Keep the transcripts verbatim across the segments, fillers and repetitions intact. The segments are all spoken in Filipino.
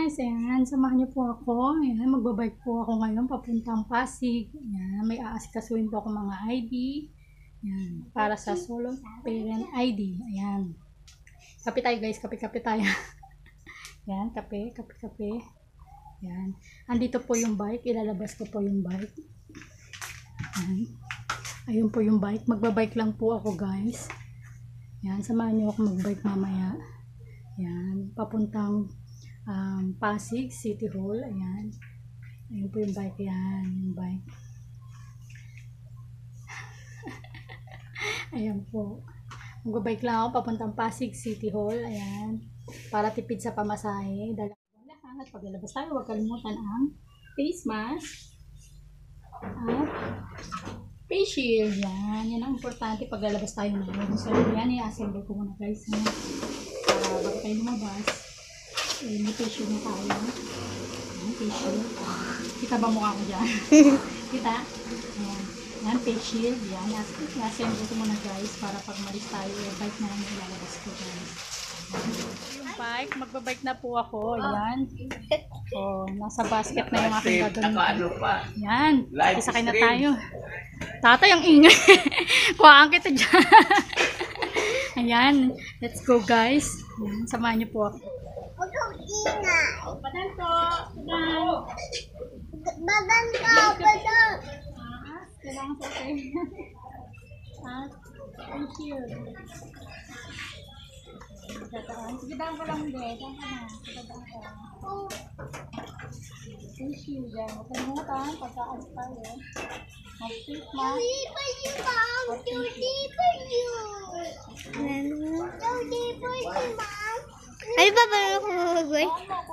guys, ayan, samahan niyo po ako. Ayan, magbabike po ako ngayon papuntang Pasig. Ayan, may aasikasuhin po ako mga I D. Ayan, para sa solo parent I D. Ayan. Kape tayo guys, kape-kape tayo. Ayan, kape, kape-kape. Ayan. Andito po yung bike, ilalabas ko po yung bike. Ayan. Ayun po yung bike. Magbabike lang po ako guys. Ayan, samahan niyo ako magbike mamaya. Ayan, papuntang um, Pasig City Hall. Ayan. Ayun po yung bike. Ayan, yung bike. Ayan po. Magbabike lang ako papuntang Pasig City Hall. Ayan. Para tipid sa pamasahe. Dala ko lahat. Paglalabas tayo, huwag kalimutan ang face mask at face shield. Yan. Yan ang importante paglalabas tayo ngayon. So, yan. I-assemble ko muna guys. Yan. Para bago tayo lumabas. Eh, may face shield na tayo. Yan, face shield. Kita ba mukha ko dyan? Kita? Yan. Yan, face shield. Yan. I-assemble ko muna guys. Para pag malis tayo, eh, bike na lang yung lalabas ko guys. Yung bike, magbabike na po ako. Yan. Oh, nasa basket na yung aking gagawin. Yan. Isakay na tayo. Tatay, ang ingay. Kuhaan kita dyan. Ayan. Let's go guys. Ayan. Samahan niyo po ako. Huwag kang ingay. Badan po. Badan. Badan ka, badan. Ah, kailangan sa okay. Ah, thank you. Tataan. Sige, daan ko lang din. Daan ka na. Daan ka. Thank you. Daan. Huwag kalimutan. Pagkaan tayo. Mag-fit ma. Cutie for you, Mom. Cutie for you. Cutie for you, Mom. Ay, ba ba ako mag-work?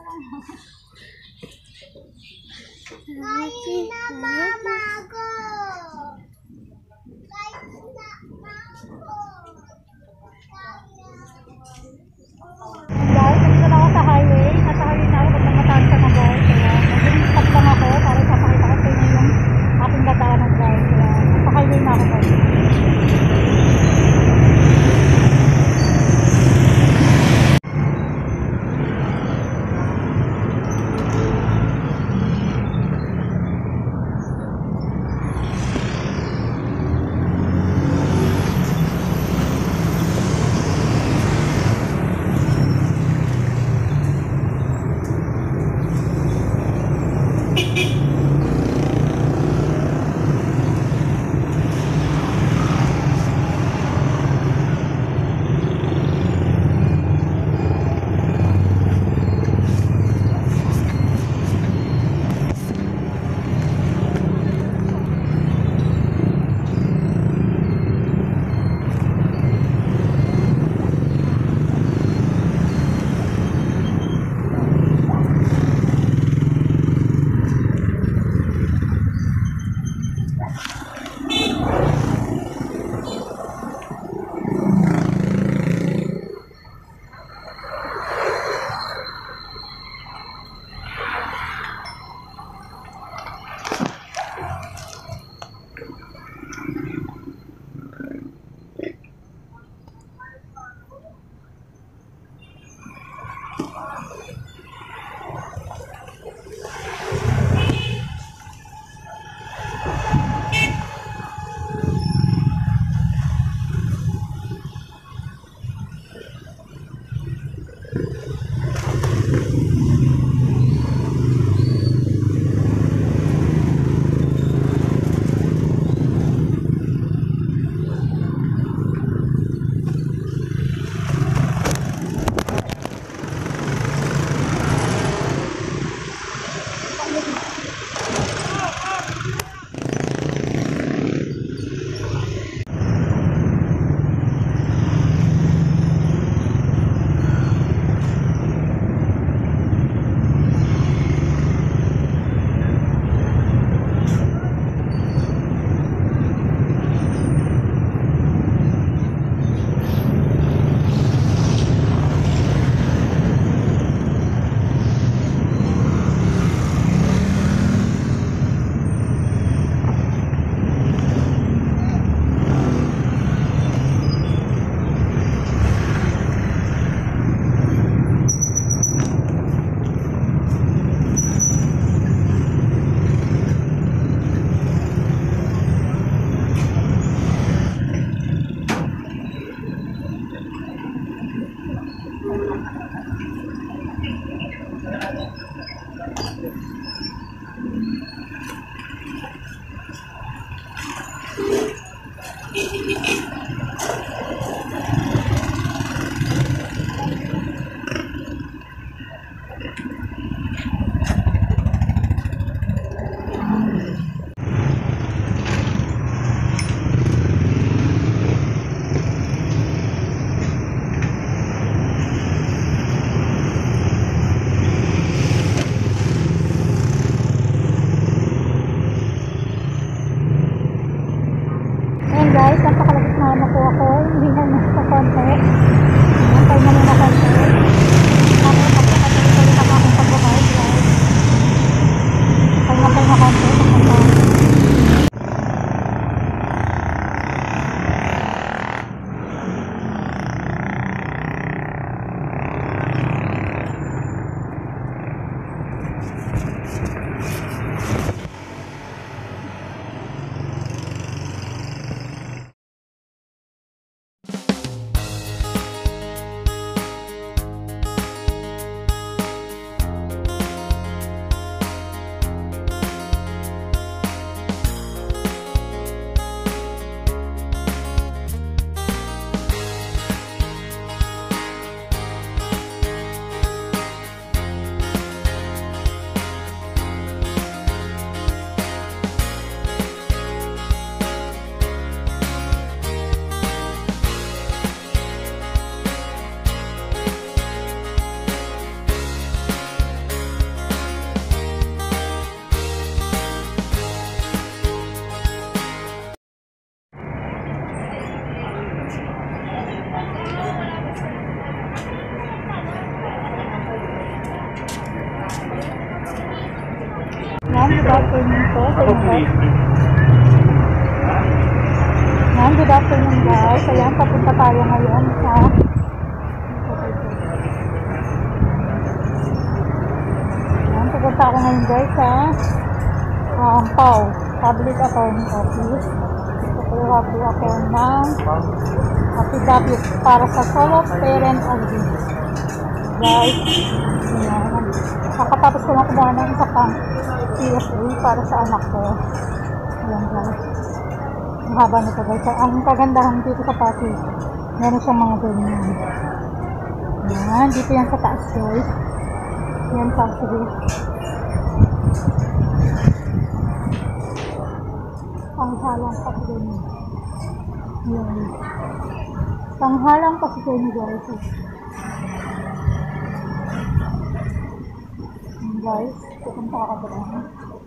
Kain na mama ko. Kain na mama ko. Guys, nandito na ako sa highway. Nasa highway na ako pag namataan sa Magol. Kaya nag-stop lang ako para ipapakita ko sa inyo yung aking dadaanan guys. Kaya nasa highway na ako guys. Ayan guys, napakalapit na na po ako. Hindi na nasa konti. Antay na muna konti. Ako napakatuloy ulit ako akong pagbabayad guys. Antay na konti. Antay. Ma'am, good afternoon po. Ma'am, good afternoon guys. Ayan, papunta tayo ngayon sa Ayan, papunta ako ngayon guys sa um, P A O, Public Attorney Office. Kukuha po ako ng affidavit para sa solo parent agreement. Guys, ayan. Nakatapos ko lang kumuha ng isa pang P S A para sa anak ko. Ayan guys. Ang haba nito guys. Ang kagandahan dito sa Pasig, meron siyang mga ganyan. Ayan. Dito yan sa taas guys. Ayan Pasig. Panghalang Pasig. Ayan. Panghalang Pasig guys. Guys, pupunta ako doon.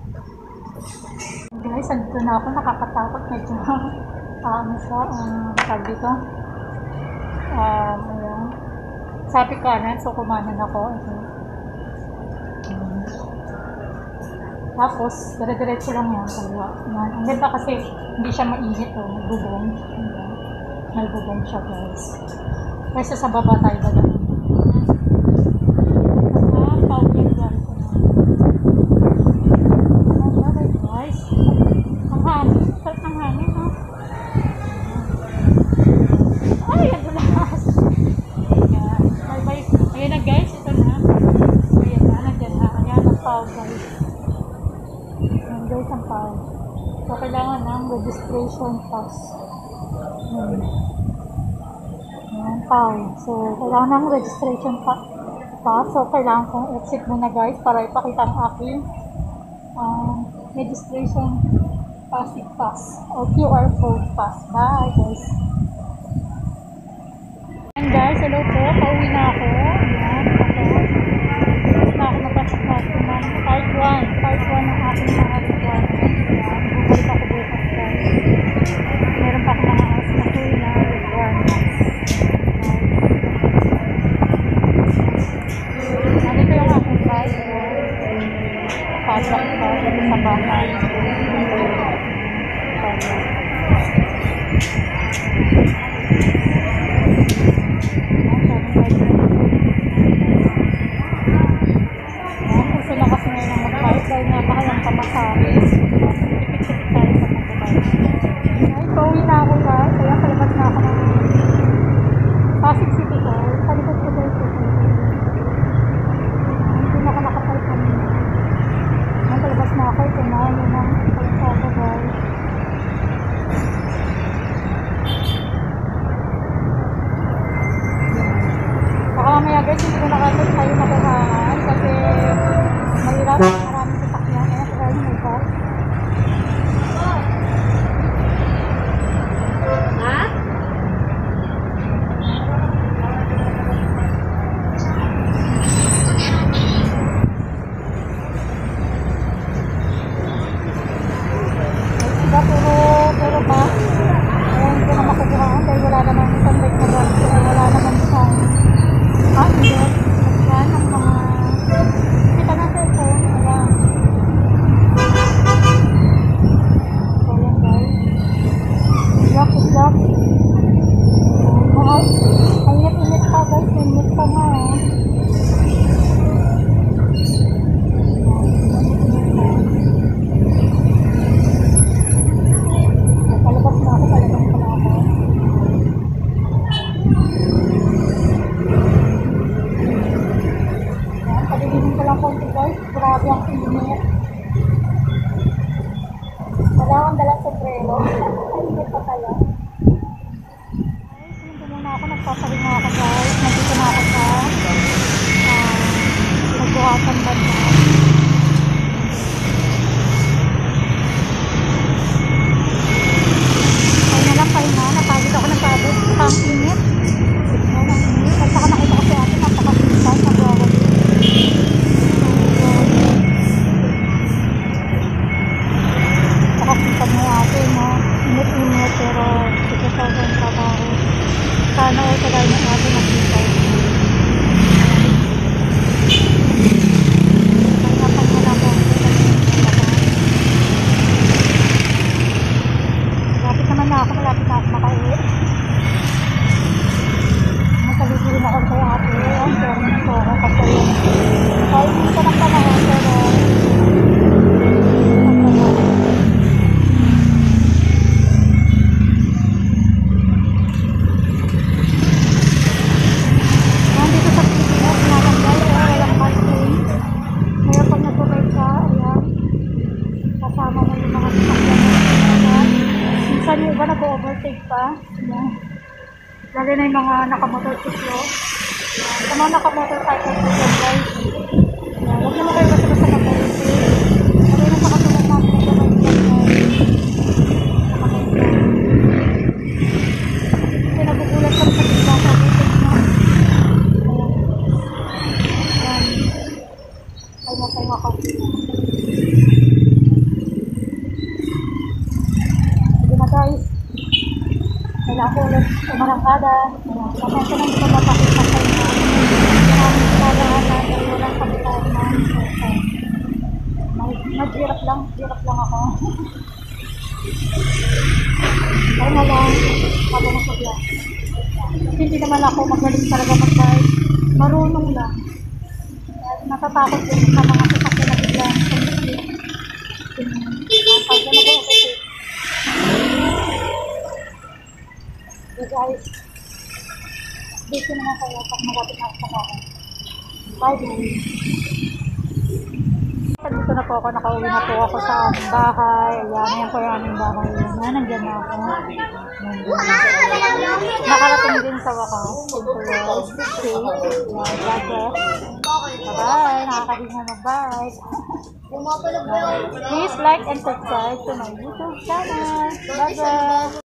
Guys, andito na ako, nakakatakot medyo. Ano siya, ang tag dito. Um, ayan. Sabi kanan, so kumanan ako. Ito. Um, tapos, dire-diretso lang yan. Kaliwa. Ayan. Ang ganda kasi, hindi siya mainit. Oh. May bubong. Ayan. May bubong siya, guys. Kasi sa baba tayo ba doon? So, kailangan ng registration pass. Ayan. Ayan, P A O. So, kailangan ng registration pa pass. So, kailangan kong exit muna guys para ipakita ang aking um, registration passing pass o Q R code pass. Bye guys. Ayan guys, hello po. Pauwi na ako. Ayan, ako. Tapos na ako napasok na ng part one. Part one ng aking mga requirements. Ayan, bumalik ako bukas guys. Meron pa ako mga hours na po na requirements. Nandito yung aking guys. Padlock pa dito sa bahay. Padlock. Dahil napakalang pamasahe. Tipid-tipid tayo sa pagkabay. Ay, pauwi na ako guys. Kaya palabas na ako ng Pasig City Hall. Palibad ko guys ito. Hindi na ako nakapalit kanina. ano ng kalsada guys. Baka mamaya guys, hindi ko nakapit kayo makuhaan kasi mahirap, maraming sasakyan. Ayan, kaya nyo may car. Ha? Diba, puro, puro pa. Ayan, hindi ko na makukuhaan dahil wala naman isang bike na gas. Wala naman isang hindi. Ayan, ang mga kita na cellphone. Ayan. So, ayan guys. Lock, lock. Mahal. Ang init-init pa guys. Init pa nga eh. Palabas na ako, palabas na ako. Ayan, pagigilin ko lang konti guys. Grabe ang init. Wala akong dalang sombrero. Ay, init pa kaya. Guys, hindi muna ako. Nagpapahinga ako guys. Nandito na ako sa uh, nagbuhatan banda. Pahinga, napagod ako ng pagod. Ang init. Ayan, ang init. At saka nakita ko si ate, napakasipan. Nagawa din. Nakasipan mo ate, no? Init-init, pero ito sa ang trabaho. Sana o kagaya ng ate nakita. Pahinga pang wala ko. Malapit naman na ako, malapit na ako makauwi. Masalito rin ako kay ate. Ang turning ko ako kasi yun. Kahit hindi ka ng panahon, pero nandito sa Pilipinas, natanggal o walang parking. Ngayon pag nag-ride ka, ayan, kasama mo yung mga sasakyan na minsan yung iba nag-overtake pa. Ayan. Lalo na yung mga nakamotorsiklo. Sa mga nakamotorcycle po dyan guys. Ayan. Huwag naman kayo basta-basta mag-overtake. Lalo na sa katulad natin na gawin dyan guys. Kasi nagugulat kami sa bigla sa overtake nyo. Ayan. Ayan. Pahinga-pahinga ko. Guys, wala ako ulit umarangkada. Kapag ko nang lumapakita sa inyo, maraming kalahan na dahil walang kapitan na nag-hirap lang, hirap lang ako. Kaya na lang, habang nasagla. Kasi hindi naman ako magaling talaga mag-bike. Marunong lang. Natatakot din sa mga sasakyan na biglang pag-isip. Pag na nag-uusip. So guys, dito naman kayo pag malapit na ako ako. Bye guys. Dito na po ako, nakauwi na po ako sa aming bahay. Ayan, ayan po yung aming bahay. Ayan, nandiyan na ako. Nakarating din sa wakas. Simple guys, stay. God bless. Bye-bye. Nakakahinga mag-bye. Please like and subscribe to my YouTube channel. Bye-bye.